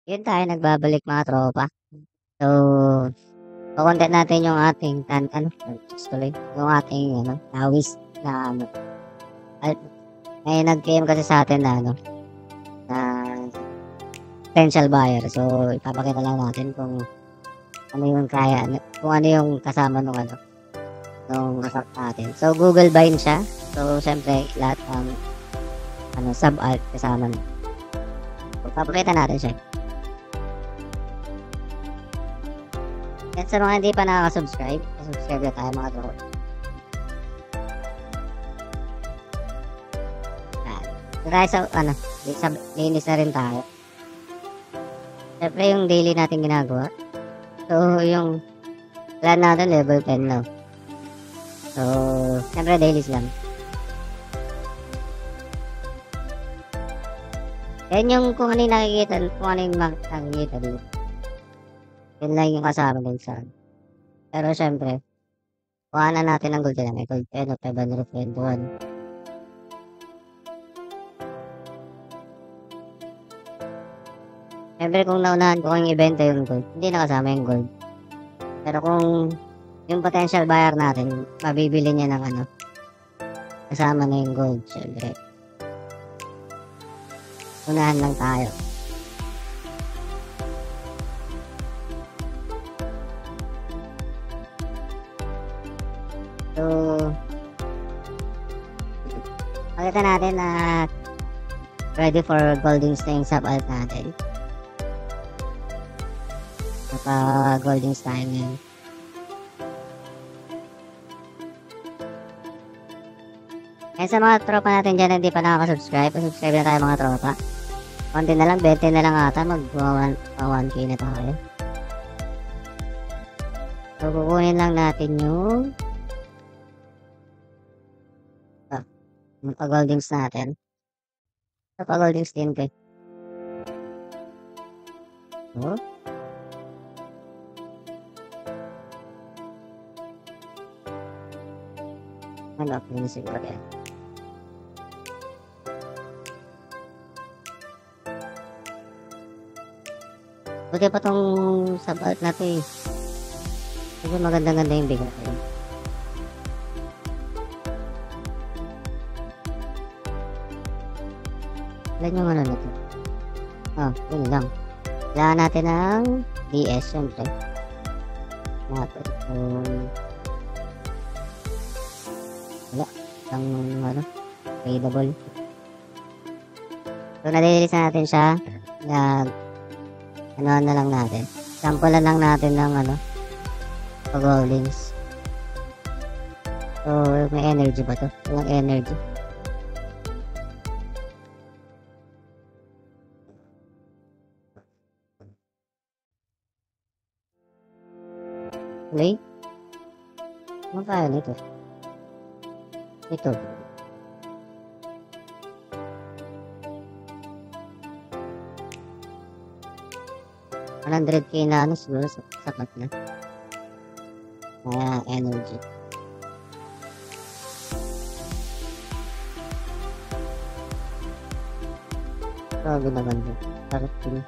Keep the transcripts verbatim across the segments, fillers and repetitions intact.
Yun tayo nagbabalik mga tropa. So, kukontent natin yung ating tan ano, Diyos ko lang, yung ating ano, nawis na ano. At may nag-K M kasi sa atin na ano, na potential buyer. So, ipapakita lang natin kung ano yung kaya, kung ano yung kasama nung ano, nung account natin. So, Google Bind siya. So, syempre, lahat ng ano, sub-alt kasama nun. So, papakita natin siya. At sa mga hindi pa nakaka-subscribe, subscribe na tayo mga tropa. Tayo sa, ano, sa linis na rin tayo. Siyempre yung daily natin ginagawa. So, yung plan natin level ten na. So, siyempre dailies lang. Yan yung kung ano yung nakikita, kung ano yung nakikita dito. Yun lang yung kasama din sa pero syempre kuhanan natin ang gold na may gold ten o five hundred twenty-one. Syempre kung naunahan ko yung ibenta yung gold, hindi nakasama yung gold. Pero kung yung potential buyer natin, mabibili niya ng ano, kasama na yung gold, syempre unahan lang tayo. So, makita natin na ready for goldings na yung sub-alt natin. Naka-goldings tayo ngayon. Kaya sa mga tropa natin dyan na hindi pa nakaka-subscribe, subscribe na tayo mga tropa. Konti na lang, twenty na lang ata, mag-one K na tayo. So, kukunin lang natin yung yung pag-goldings natin. Sa pag-goldings din ko. Oh. Ano, yun siguro yan. Buti pa tong sub-alt na to eh. Kasi maganda-ganda yung bigat eh. Ilan yung ano na to? Oh, yun lang. Kailangan natin ng D S, syempre. Natin. Um, wala. Ang ano, tradable. So, nadilis na natin siya. Nag, ano na lang natin. Sample na lang natin ng ano, pag-goldings. So, may energy ba to? Walang energy. Play? Ano kaya nito? Ito. one hundred K na ano siguro sapat na. Kaya energy. Grabe naman yun. Sarap yun.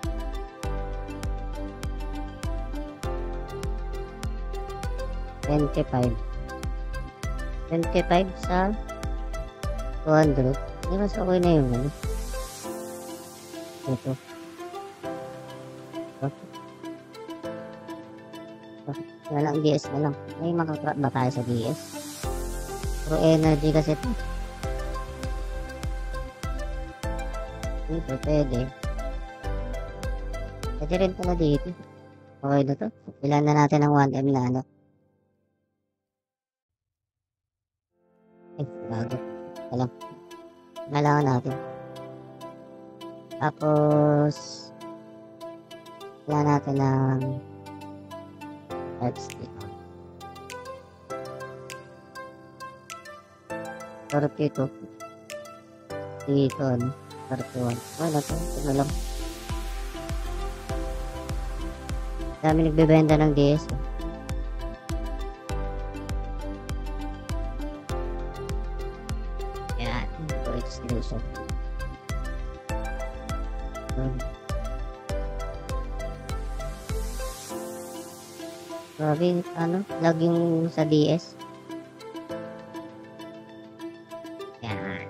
twenty-five. twenty-five sa two hundred. Hindi mas okay na yun. Ano? Ito. Okay. Wala lang D S na lang. May makakrap ba tayo sa D S? Pro energy kasi ito. Ito pwede. Pwede rin pala dito. Okay na to. Ilan na natin ang one M na ano. Eh, bago. Alam. Kailangan natin. Tapos, kailangan natin ng X-Stick. thirty-two. Dito, ano? thirty-one. Wala to. Ito lang. Dami nagbebenta ng D S. Yan. Ito extension. Grabe, ano, lag yung sa D S. Yan.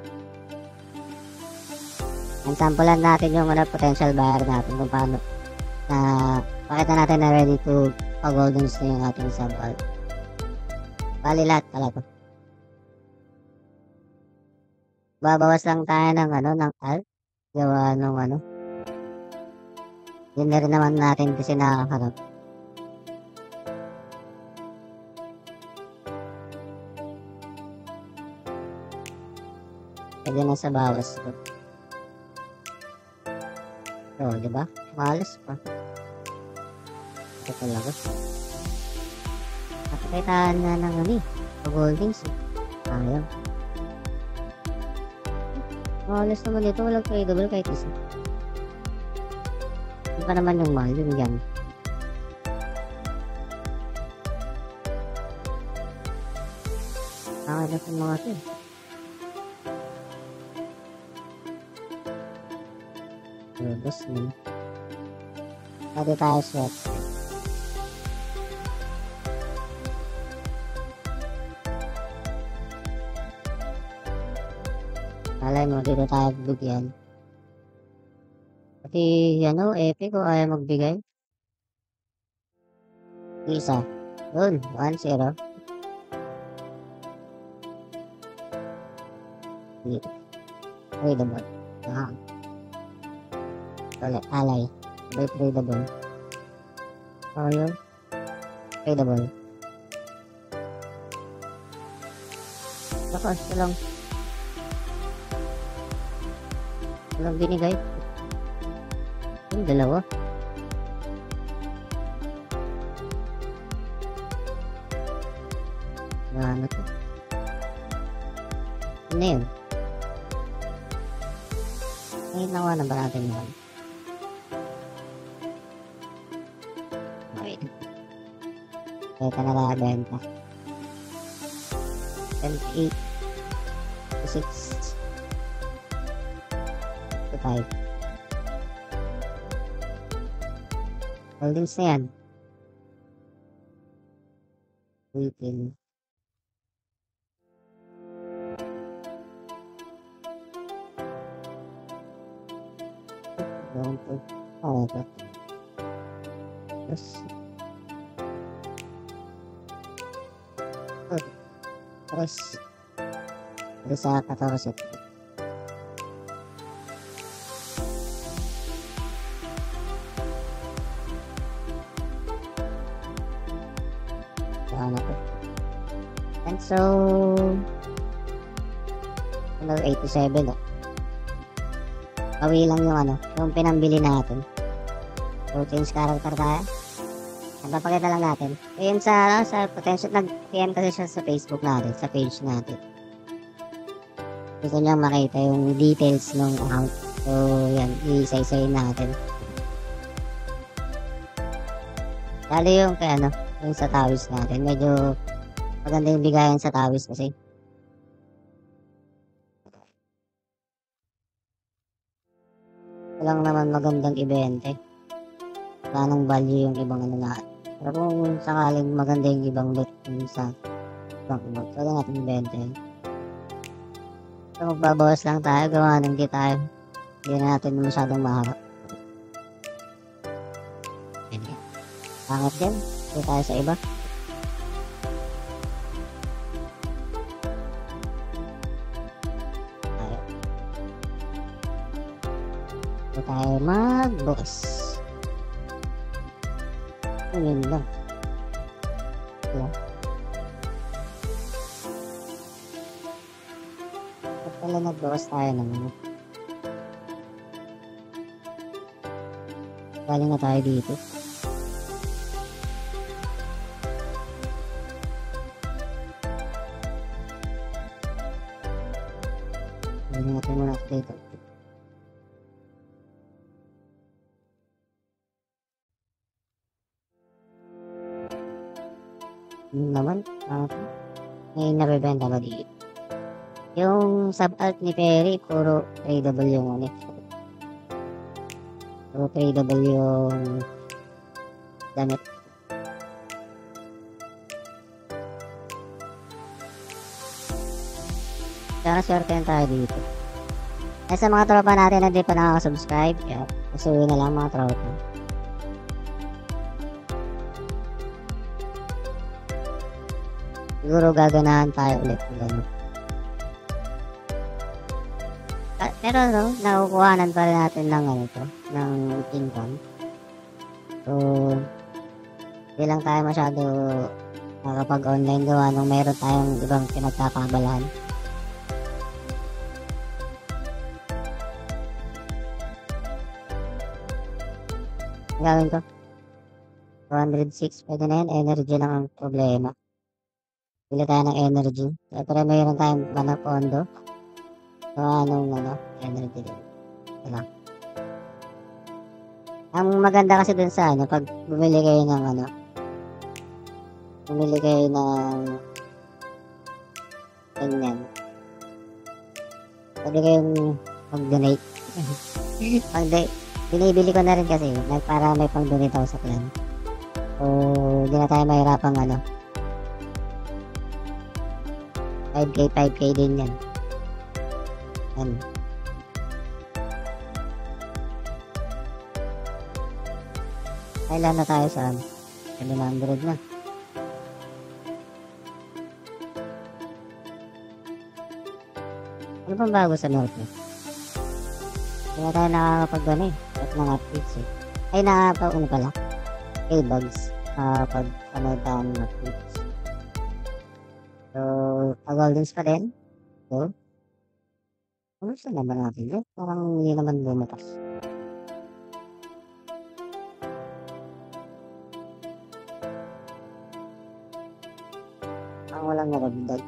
Ang sampulan natin yung ano, potential buyer natin kung paano na pakita natin na ready to pag-goldens na yung ating sub alt. Bali lahat pala to. Babawas lang tayo ng ano, ng alt. Gawa nung ano. Yun na rin naman natin kasi nakakaharap. Pwede na sa bawas ko. So, diba? Malas pa. Ito talaga. Nakikitaan na ng ano eh. Pag-holdings eh. Ayaw. Malas naman dito. Walang tradable kahit isa. Hindi pa naman yung mahal yung yan. Nakakalap yung mga ito eh. Robos mo. Pwede tayo swap. Alay mo, dito tayo bigyan. Pati, ano, epic o ayaw magbigay. Isa. Yun, one zero. Dito. Tradable. Ah. Ulit, alay. By tradable. So, yun. Tradable. Lakas, walang walang binigay. Yung dalawa. Ano to? Ano yun? Ay, nawa na ba natin yun? Okay. Ito na nakabenta. twenty-eight. six. five. Holdings na yan. eighteen. Doon po. Oh, ito. Yes. Oh. Tres. Tres sa fourteen. Ano po. And so, ano, eighty-seven, oh. Bawi lang yung ano, yung pinambili natin. So, change character tayo. Nagpapakita lang natin. Ayun sa, ano, sa potential, nag-P M kasi siya sa Facebook natin, sa page natin. Gusto niya makita yung details ng account. So, yan, i-isa-isayin natin. Lalo yung kaya ano, yung sa tawis natin. Medyo maganda yung bigayan sa tawis kasi. Walang naman magandang ibente. Wala nang value yung ibang ano na. Pero kung sakaling maganda yung ibang loot yung sa ibang ibang, so lang natin ibente. So magbabawas lang tayo, gawa ng di tayo. Hindi na natin masyadong maharap. Pangit din. Hindi tayo sa iba. Tayo. Hindi tayo mag-box. Yun lang. Yan. At pala nag-box tayo naman. Galing na tayo dito. Galing natin muna dito. Yun naman, uh, may nabibenta ba dito? Yung sub-alt ni Perry, puro tradable yung ulit. Puro tradable yung damit. Sana swerte tayo dito. Eh sa mga tropa natin na di pa nakaka-subscribe, kaya pasuwi na lang mga tropa. Siguro gaganahan tayo ulit. Gano'n. Pero no, nakukuhanan pa rin natin ng ano to, ng income. So, hindi lang tayo masyado nakapag-online gawa nung meron tayong ibang pinagkakabalahan. Ang gawin ko, two hundred six, pwede na yun, energy lang ang problema. Pili tayo ng energy. Pero mayroon tayong ano, pondo. So, anong ano, energy din. Diba? Ang maganda kasi dun sa ano, pag bumili kayo ng ano, bumili kayo ng ganyan. Pwede kayong mag-donate. Pag-donate. Binibili ko na rin kasi like, para may pang-donate ako sa clan. So, hindi na tayo mahirapang ano. five K, five K din yan. Yan. Kailan na tayo sa seven hundred na. Ano pang bago sa North? Hindi na tayo nakakapag-ano eh. At mga tweets eh. Ay nakakapag ano pala. K-bugs. Nakakapag-panood tayo ng mga tweets. So, pag-goldens pa din. So, ano sa naman natin yun? Parang hindi naman bumatas. Ang walang naragdag.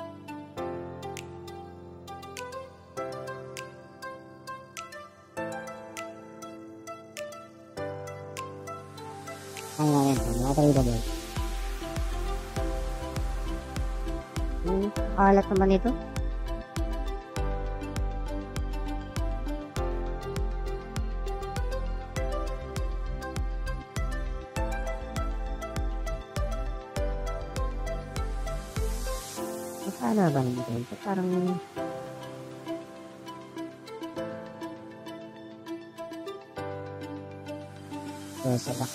Ang nga yan, nakatay na ba? Hmm, alat naman ito. Paano ba nito? Ito parang Yes, ba?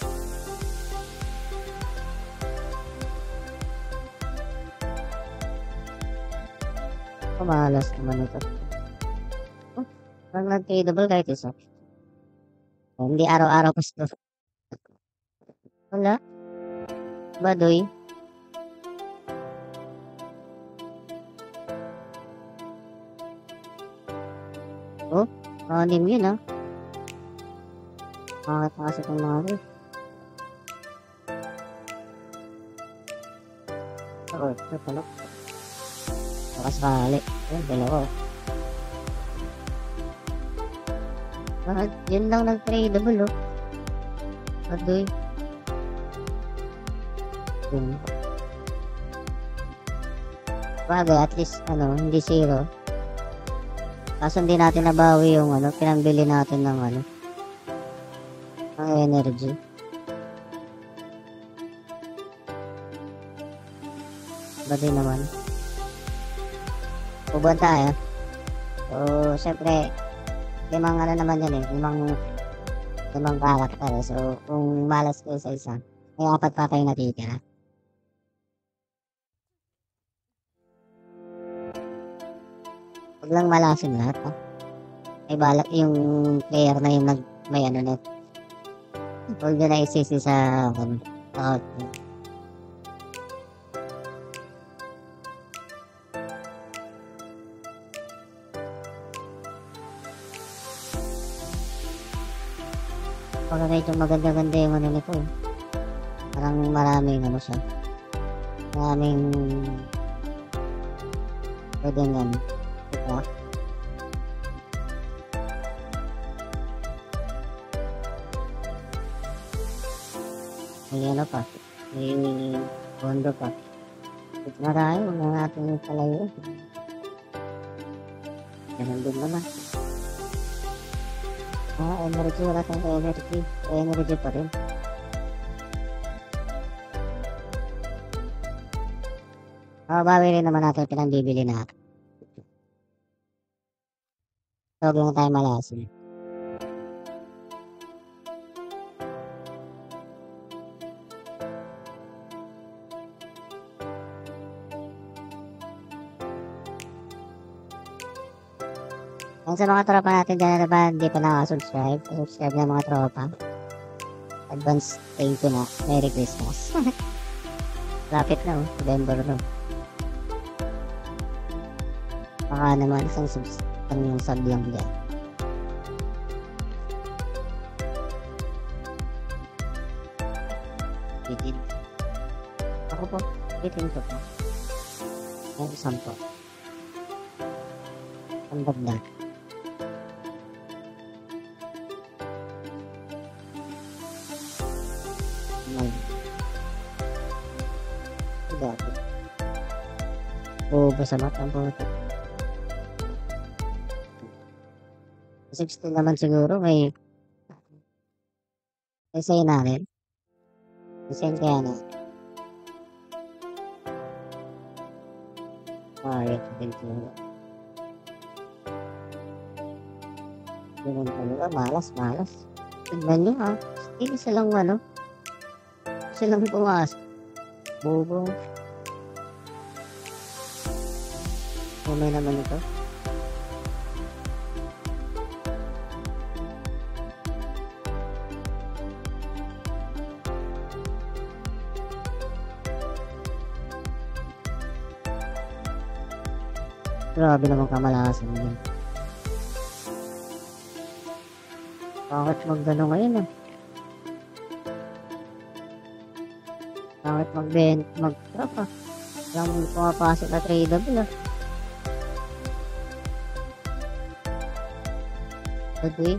Malas naman ito. Oh, parang nag-tradable kahit isa. Oh, hindi araw-araw pa ito. Wala. Badoy. Oh, anim yun ah. Bakit na kasi itong mga rin? Oo, ito pala. Baka sakali. Ayun, dalawa. Bakit? Yun lang nag-tradable oh. Badoy. Yun. Bagay, at least, ano, hindi zero. Kaso hindi natin nabawi yung ano, pinambili natin ng ano, ng energy. Ba din naman? Uban tayo. So, syempre, limang ano naman yan eh, limang, limang karakter. So, kung malas kayo sa isa, may apat pa kayo natitira. Huwag lang malasin lahat, ha? May balak yung player na yung nag, may ano net. Huwag nyo na isisi sa, um, out. Pag medyo maganda-ganda yung ano nito, eh. Parang maraming ano siya. Maraming pwede nga. Ito. May ano pa. May bondo pa. Ito na tayo. Huwag na natin palayo. Ganun din naman. Ah, energy. Wala tayong energy. Energy pa rin. Mababawi rin naman natin pinambibili natin. Huwag lang tayo malasin. Ang sa mga tropa natin dyan na ba hindi pa nakasubscribe, subscribe na mga tropa. Advance thank you na. Merry Christmas. Lapit na oh, November na. Baka naman isang subs, isang sub lang dyan. Bitin. Ako po, bitin ko po. Yung isang po. Ang bagda. Mag. Dati. Oo, basa matang po ito. sixteen naman siguro may may sa'yo na rin. Isend kaya na. Ah, ito din siguro. Ganun talaga, malas, malas. Tignan nyo ha. Still silang ano. Silang pumas. Bobo. Kumay naman ito. Grabe naman kamalasan yun. Bakit mag-gano ngayon ah? Bakit mag-bent, mag-trap ah? Walang pumapasok na tradable ah. Okay.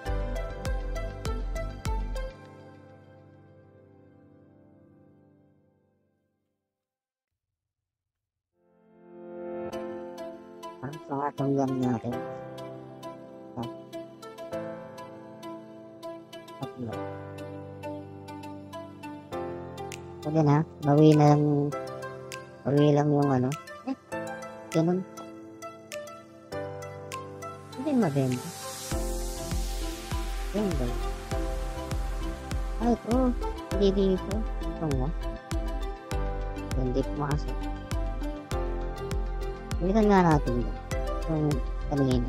Ang pangatong lang natin. Tatlo. Pwede na, bawi na lang, bawi lang yung ano. Eh, ganun. Hindi mabenta. Yan ba? Ay, ito. Hindi dito. Ito mo. Hindi pumasok. Bilitan nga natin yun. Yung kanina.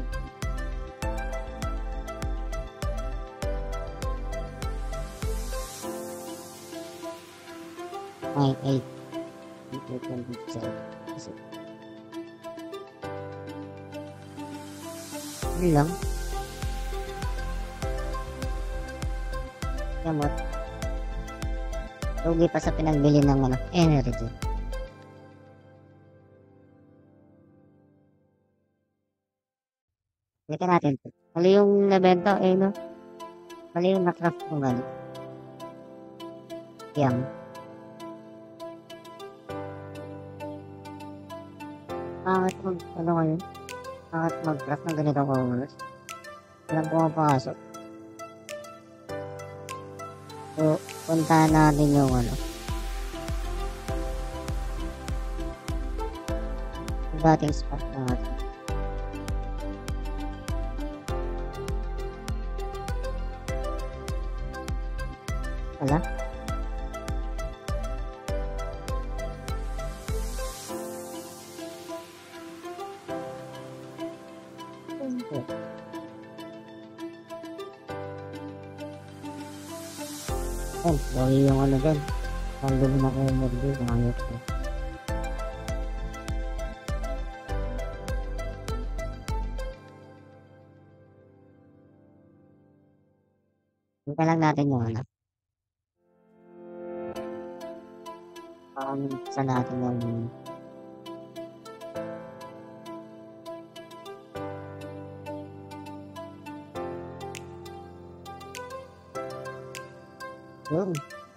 Ay, ay. Ito yung picture. Kasi. Hindi lang. Gamot. Rugi pa sa pinagbili ng ano, energy. Kita natin. Mali yung nabenta, eh no? Mali yung nakraft ko gano'n. Yan. Bakit mag, ano ngayon? Bakit mag-craft ng ganitong oras? Walang pumapasok. So, puntahan natin yung ano. Yung dating spot natin. Wala? Oh, bawi yung ano dyan. Ang dumi na kayo mo dito. Ayot ko. Punta lang natin yung ano. Pakamisan natin yung yun.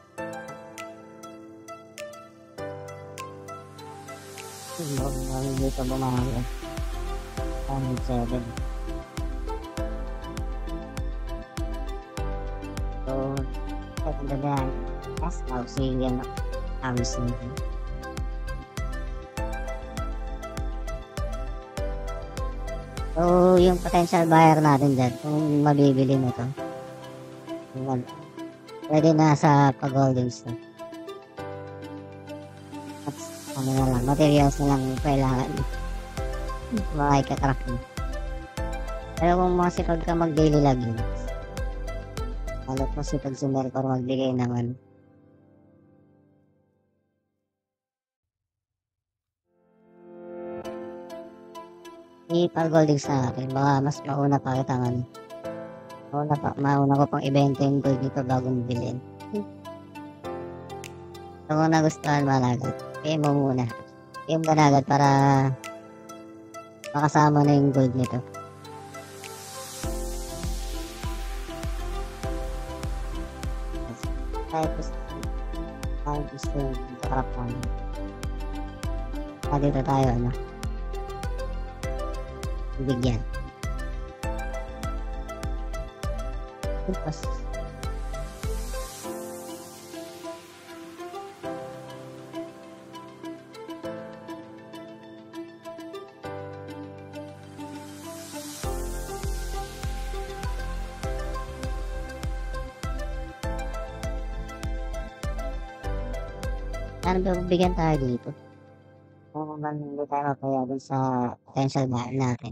Huwag namin dito bumahaga. one seven. So, ito na yan. As Auxilian House nito. So, yung potential buyer natin dyan, kung mabibili mo to, pwede na sa pag-holdings to. At ano na lang, materials na lang kailangan. Makikatrack mo. Pero kung masipag ka mag-daily login, halot mo sipag si Melkor magbigay ng ano, ipag-holdings na natin, baka mas mauna pa kitang ano, mauna, pa, mauna ko pang ibenta yung gold dito bago bilhin. So kung nagustuhan mo agad, pay mo muna. Pay mo na agad para makasama na yung gold nito. Kahit gusto, kahit gusto yung kakrap namin. Ah, dito tayo, ano, bigyan. Tapos, ano ba bigyan tayo dito? Kung man hindi tayo mapaya dun sa potential buyer natin.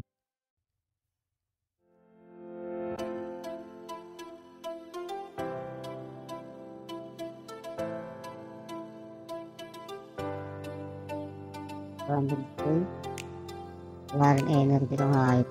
Random tool. Wala rin energy ng hayop.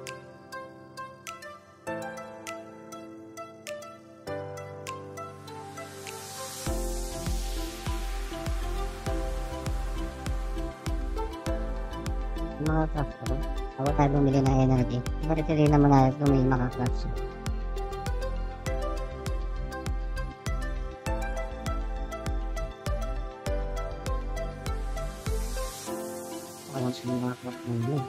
Mga craft ko. Ako tayo bumili ng energy. Maritirin naman natin kung may maka-craft siya. Walang siya mga craft na yun.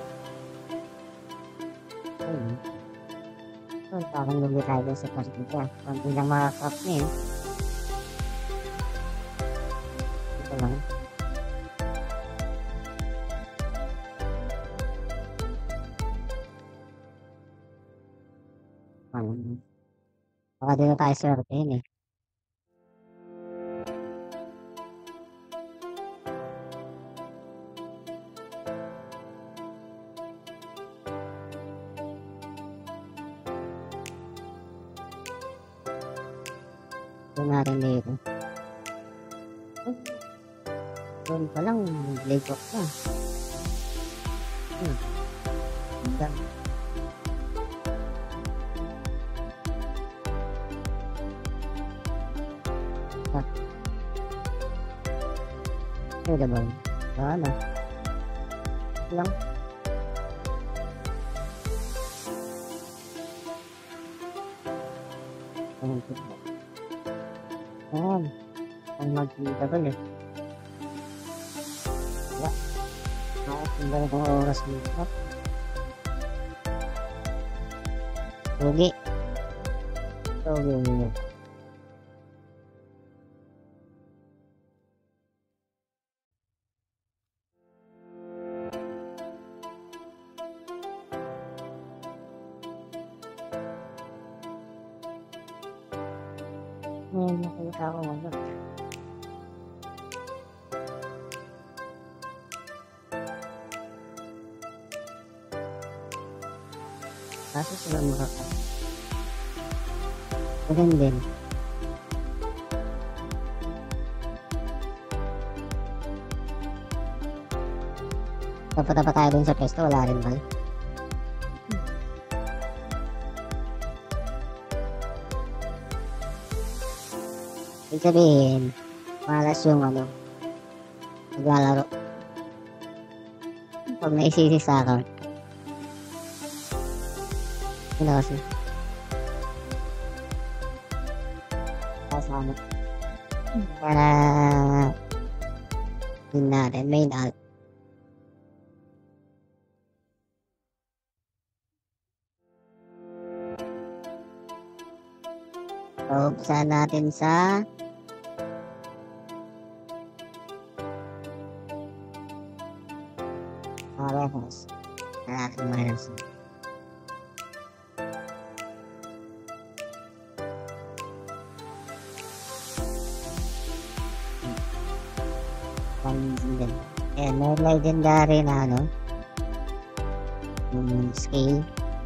Ayun. So, parang lugi tayo dun sa part nito. Kunti lang mga craft niya eh. Ito lang. Ano? Baka din na tayo swertein eh. Ito natin dito. Doon pa lang, blade off na. Hmm. Hanggang. Ah. Pwede ba? Ano? Lang. Ayan. Ayan. Ang magkita ko eh. Wala. Nakakita ko ng oras dito. Lugi. Lugi nyo. Ngayon nakita ko ano. Kaso sila makaka. Ganun din. Dapat pa tayo dun sa pesto, wala rin ba? Ibig sabihin, malas yung ano, naglalaro. Pag naisisi sa account. Ano kasi? Kasama. Para yun natin, main alt. So, umpisa natin sa Parehas. Natin minus. One din. Ayan, may legendary na ano. Yung scale.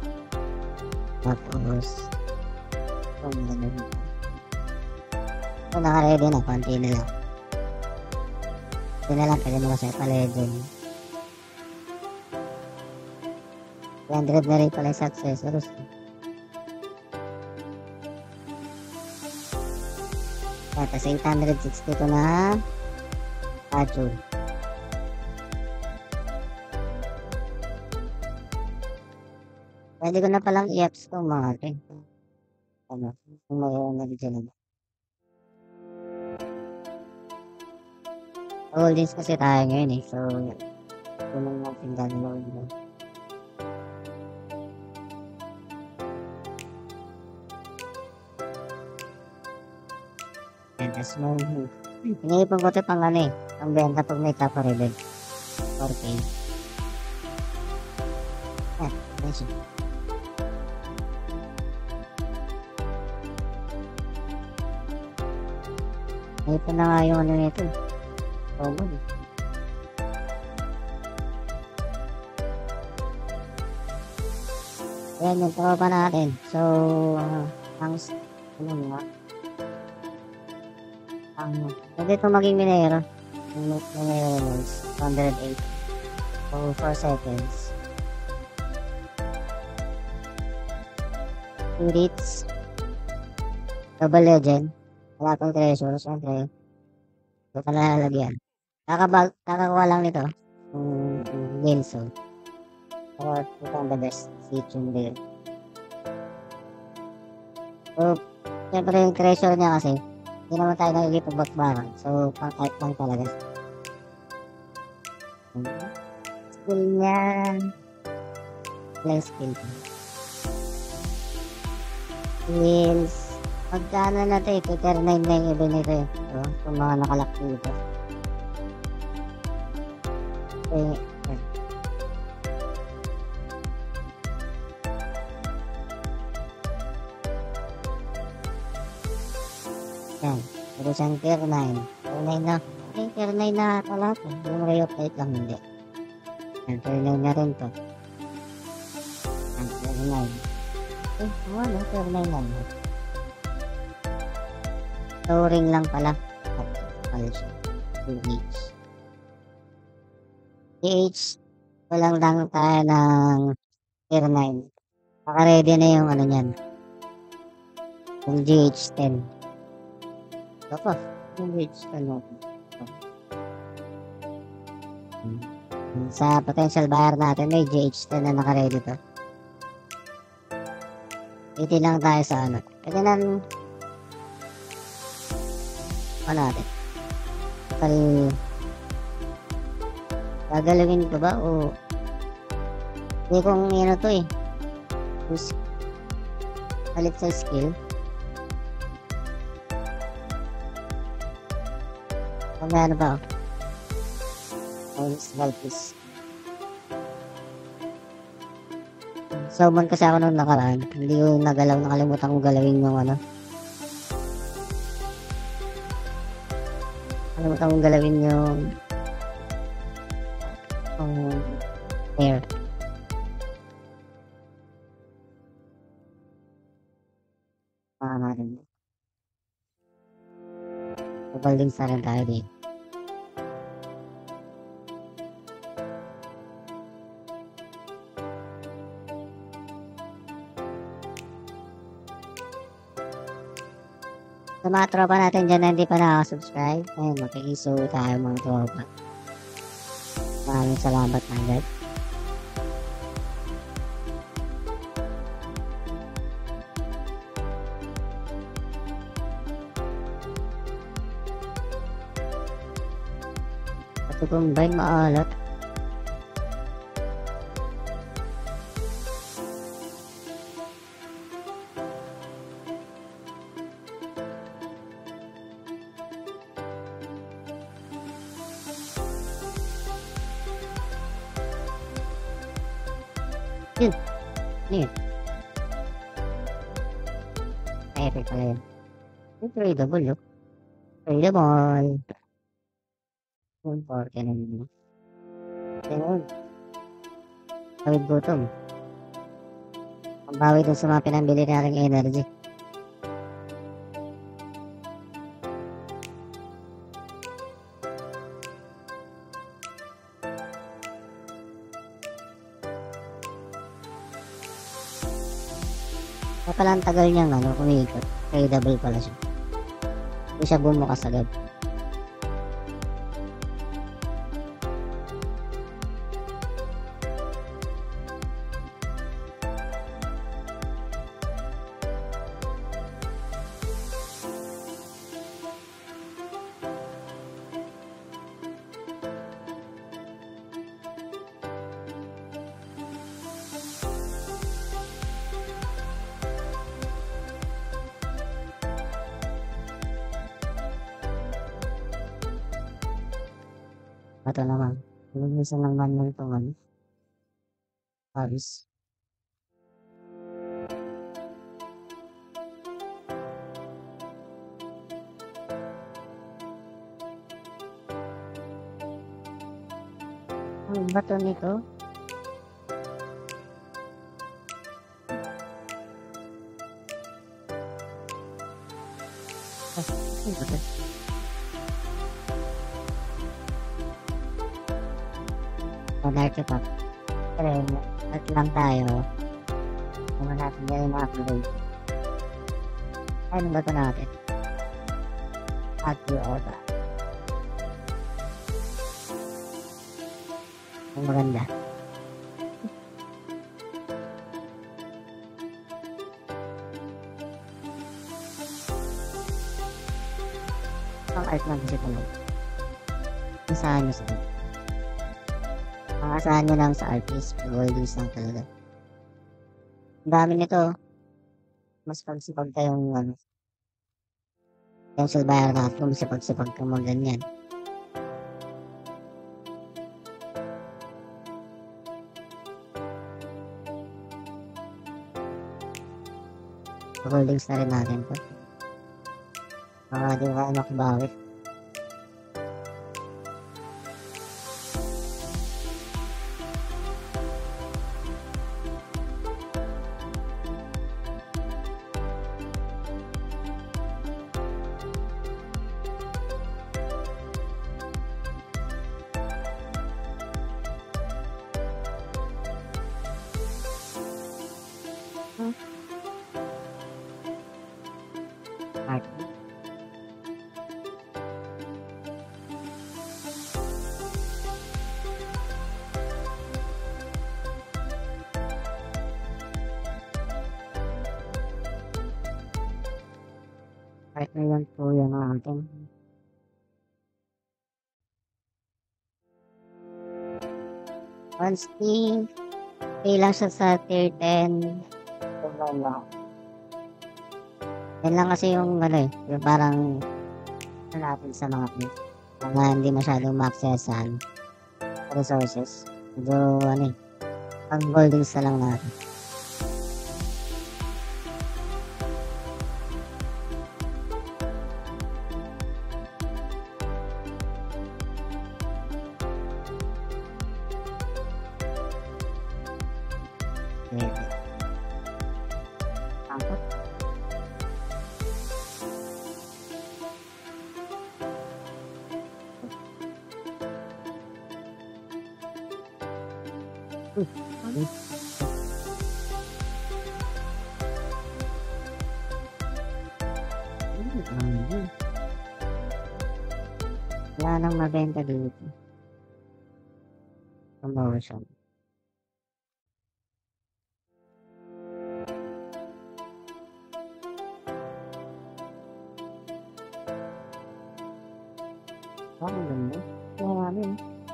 Tapos, kung ano. Kung naka-ready na, konti na lang. Konti na lang, pwede mo kasi pa-legend. three hundred na rin pala yung successors. Tapos eight hundred sixty-two na statue. Pwede ko na palang i-apps itong mga ito. Ano, kung may energy na ba. Holdings kasi tayo ngayon eh. So, tunong natin download mo. Yan, tas mo. Iniipon ko ito pang ano eh. Ang benta pag may top reveal. four K. Ah, nice. Iniipon na nga yung ano nito. Common eh. Yan yung tropa natin. So, uh, ang ano nga. Ang pwede ito maging minero. Minero rules. one hundred eight. So, four seconds. Spirits. Double legend. Wala pang treasure. Siyempre. Ito ka nalalagyan. Kakabag, kakakuha lang nito. Yung um, Gilso. Pero ito ang the best feature din. So, siyempre yung treasure niya kasi, hindi naman tayo nakikipag-bakbakan. So, pang-type lang talaga. Skill niya. Lang skill. Skills. Magkano na ito, ito, tier nine na yung iba nito eh. So, kung mga nakalak dito. Okay. Yan. Pero siyang tier nine. Tier nine na. Okay, tier nine na pala ito. Yung ray of light lang hindi. Yan, tier nine na rin to. Yan, tier nine. Eh, ano, tier nine lang. Storing lang pala. Pala siya. two H. G H. Walang lang tayo ng tier nine. Naka-ready na yung ano nyan. Yung G H ten. Ako, yung G H ten mo. Sa potential buyer natin, may G H ten na naka-ready to. Iti lang tayo sa ano. Pwede na ano natin. Kapal gagalawin ko ba o hindi kong ano to eh. Use palit sa skill. Kung ano ba o. Oh, small piece. Summon kasi ako nung nakaraan. Hindi ko nagalaw, nakalimutan kong galawin yung ano. Nakalimutan kong galawin yung yung hair. Ah, natin. Kapalding sa rin tayo dito. Sa mga tropa natin dyan na hindi pa nakaka-subscribe, ayun, makikiso tayo mga tropa. Maraming salamat na agad. Ito kong ba'y maalat? Yun. Yun. Ay, epic pala yun. Yung tradable, no? Tradable. Full forty na yun. Ayun. Tawid gutom. Ang bawi dun sa mga pinambili nating energy. Kaya pala ang tagal niyang ano, kumikot. Tradable pala siya. Hindi siya bumukas agad. Ito naman. Linisan lang naman itong ano. Paris. Ang bato nito. Ah, ano ba ito? Monarchy Pack. Pero at lang tayo. Kung natin dyan yung mga upload. Ano ba ito natin? Active Oda. Ang maganda. Ang art lang kasi tulog. Isahan nyo sa ito. Makasahan nyo lang sa artist. Goldings lang talaga. Ang dami nito. Mas pagsipag kayong ano. Yung silbayar na kung masipag-sipag kang mga ganyan. Goldings na rin natin po. Mga di ba makabawi. Hmm. Art. Art na yan po yung ating. Once pay, pay lang siya sa tier ten. Yan lang kasi yung ano eh, yung parang ano natin sa mga mga hindi masyadong ma-accessan resources. Medyo ano eh, pag goldings na lang natin. Yeah. Angkot. Uh, ano? Hmm, wala nang mabenta dito. Promotion. Oh, ang ganda. Kaya namin.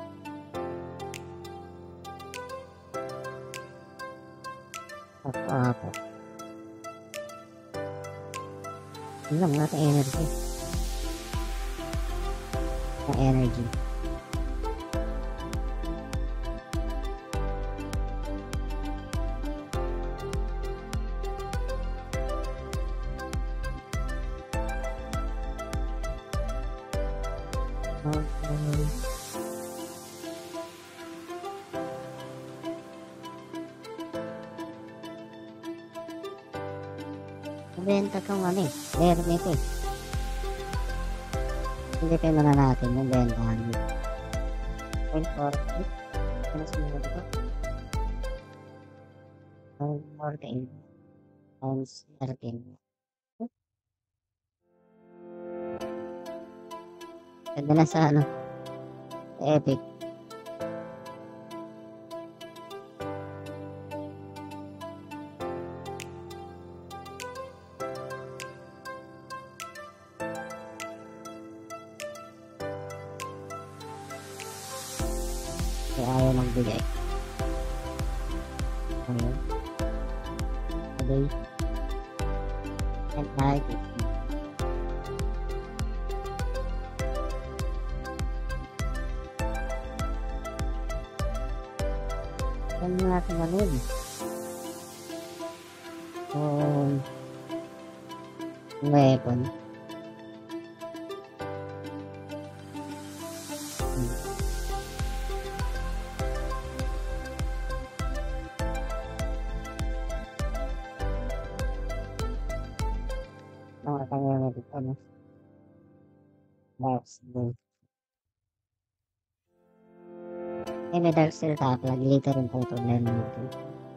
Apa-apa. Yun lang natin energy. Na energy. Okay. benta kong ano eh. Meron nito eh. Hindi pa muna natin yung bentahan. point four eight. Ano sinulat ito? point four eight times thirteen. Ganda na sa ano. Epic. Kaya ayaw magbigay. Ayun. Okay. And I ano natin gawin? So, weapon. Hmm. Mga kanya dito, ano? That's good. Eh, may dark steel top. Lagi rin po problema natin.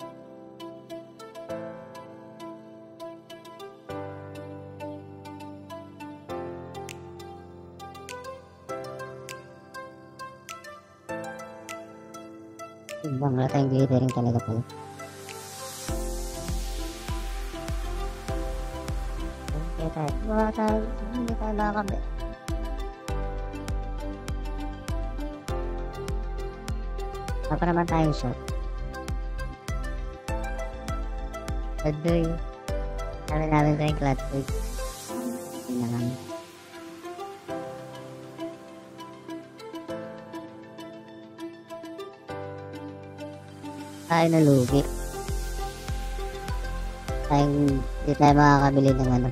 Ibang wala tayong glittering talaga pala. Okay tayo. Wala tayo. Hindi tayo makakabit. Apa naman tayong shot. Adoy. Sabi namin tayong clutch food. Hindi naman. Tayo na lugi. Tayong hindi tayo makakabili ng ano.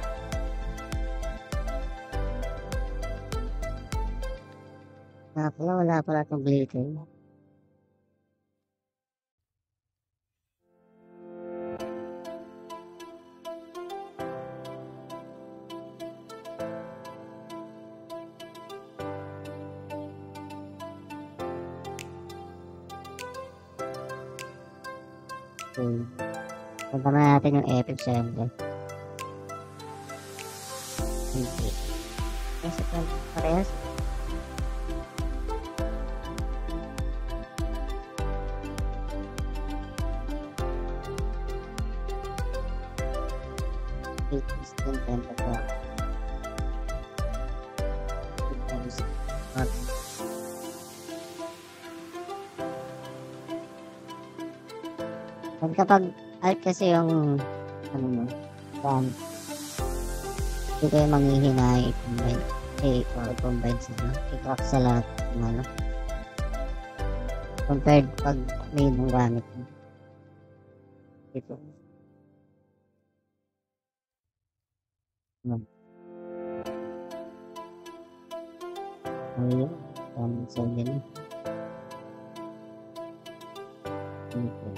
Wala pala, wala pala itong glitter. Okay. Punta na natin yung epic syempre. Okay. Yes, ito. Parehas. eight is ten pentagram. Okay. At kapag alt kasi yung ano mo, RAM, hindi kayo manghihinay i-combine, eh, o i-combine sa ano, i-crack sa lahat ng ano, compared pag may nung gamit mo. Ito. Hmm. Ayun, um, so yun. Okay.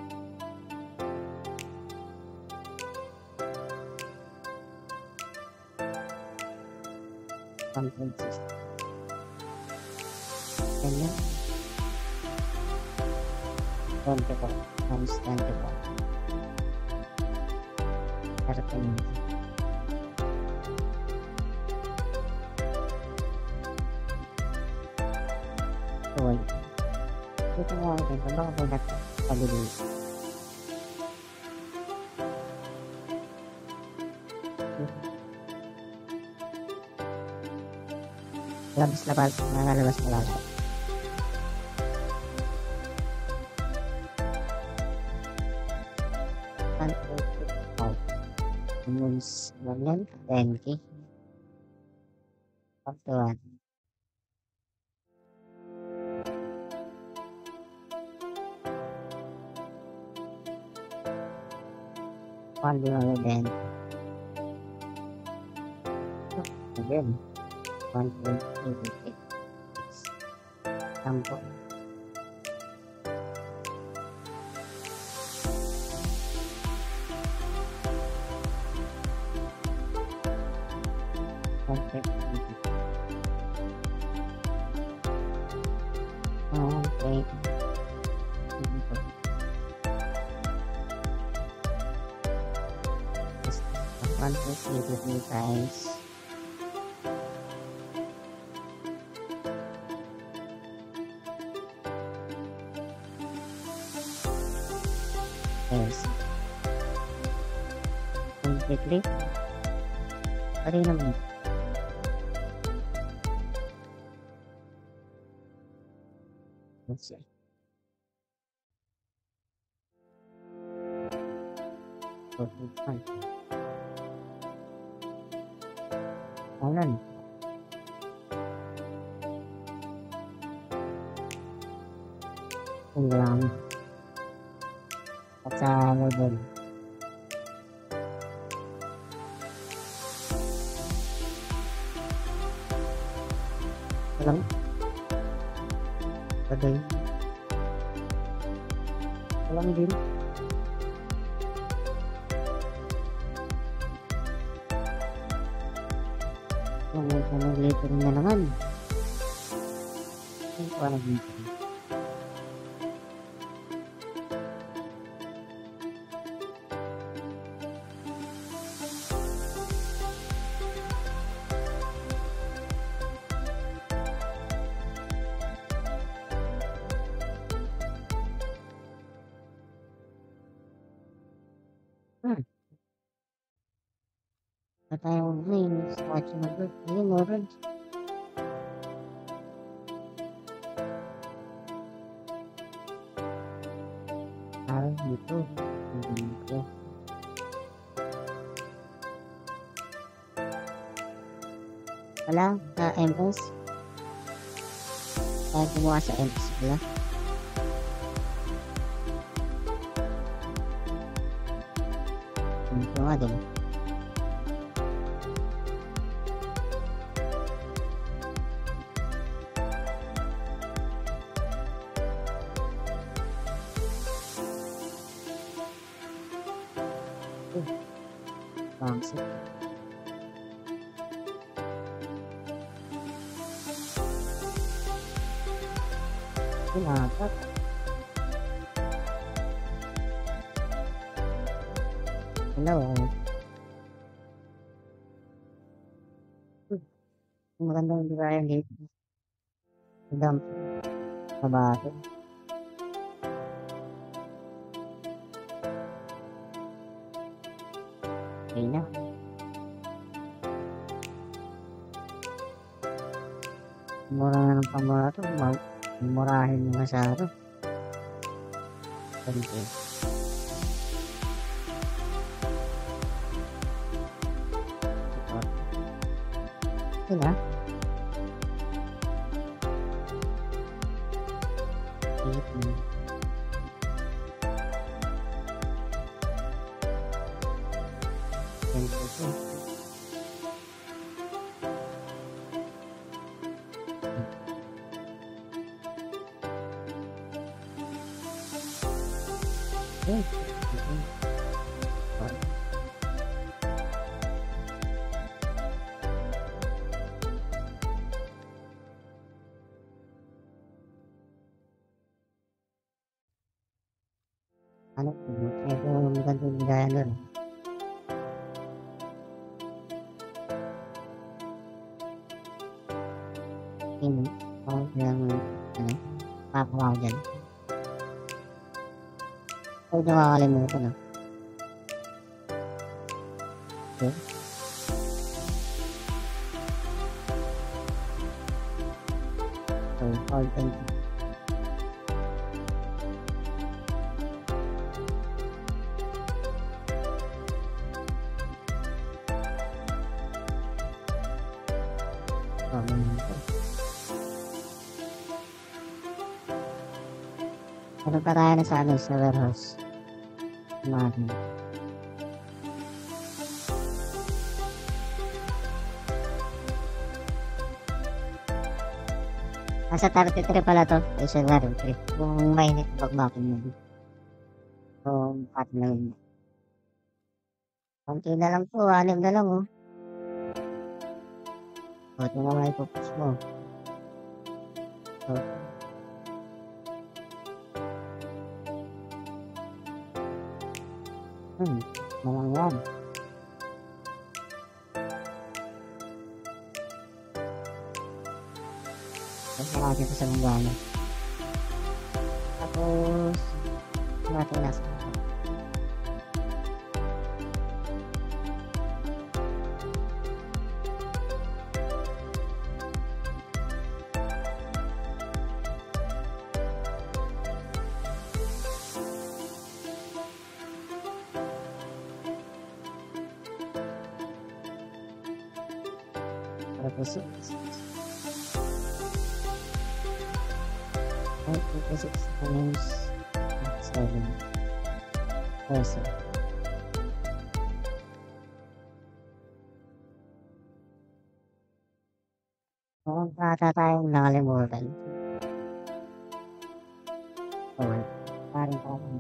one point six. Ganyan. twenty-four times twenty-four. thirteen. So, ito nga ako dito. Baka po natin pagiging. Labas na pala, nakalabas na lang. one twenty-five. Moons naman, ten K. Up to one. One din ako din. Again. one point eight eight six. Sampo. Okay. Okay. Just one, two, three, three times. Yes. Completely. Pari naman. Let's see. forty-five. Alan. Ulang. At sa model. Alam. Paday. Alam din. Ano ka na later na naman. Ano ka na dito? Hmm. At tayo ngayon sa watching na group. Ayun, orange. Parang dito. Dito. Wala, sa M S. Tayo gumawa sa M S pala. Dito nga din. Bangsit. Pinakat. Hello. Magandang birayan dito. Magandang kabato. Okay na. Mura na ng pamura to. Murahin mo masyado. Ganito. Sila. Ganito. Ganito. Okay. Ano? Ito magandang bigaya nun. Ini. Oh, yang ano? Papawaw dyan. Huwag nakakalimutan na. Okay. So, all thank you. Ano pa tayo na sa ano, sa warehouse? Kumain. Nasa thirty-three pala to. Isa na rin, three. Kung mainit, bagbakin mo. So, pat na yun. Konti na lang po, anim na lang oh. O, ito naman ipopost mo. So, hmm, malang yan. Tapos natin ito sa munggana. Tapos, natin nasa. Tapos, six times seven. Also. Kung bata tayong nakalimutan. Oh, parang parang.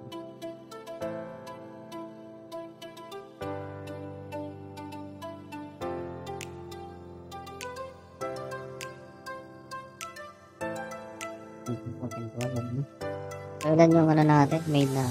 Kailan yung ano natin, made na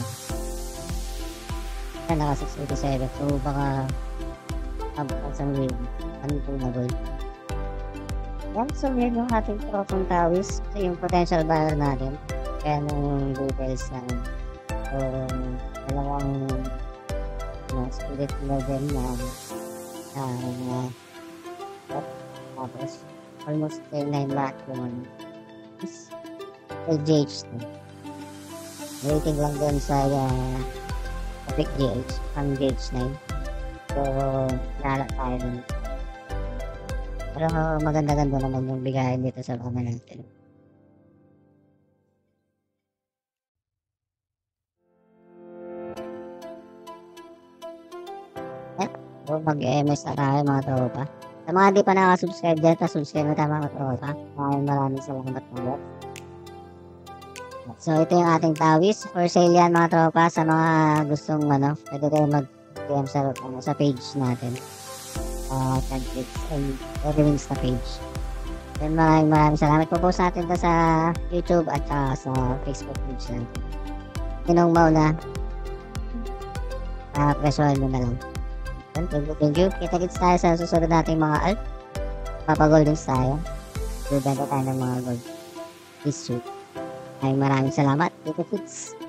na naka six eighty-seven, so baka abot sa weird ano po na gold. Yan, so weird yung ating profong tawis, so yung potential buyer natin, kaya nung details na so dalawang uh, spirit level na uh, tapos almost nine lakh yung is L G H na. Waiting lang din sa uh, Epic G H ang G H nine. So, nalala tayo dun. Pero uh, maganda-ganda naman yung bigayan dito sa kama natin. Eh, so mag-M S na tayo mga tropa. Sa mga di pa nakasubscribe dyan, subscribe na tayo mga tropa. Maraming maraming salamat po. So, ito yung ating tawis. For sale yan mga tropa. Sa mga gustong ano, pwede kayo mag-D M sa, ano, sa page natin. Uh, templates and everything's na page. Then maraming maraming salamat. Popost natin ito sa YouTube at uh, sa Facebook page natin. Tinong mauna. Uh, presual mo na lang. Thank you, thank you. Kita-kits tayo sa susunod nating mga alt. Papagoldings tayo. Bibenta tayo ng mga gold. Please shoot. Ay maraming salamat. Kita-kits.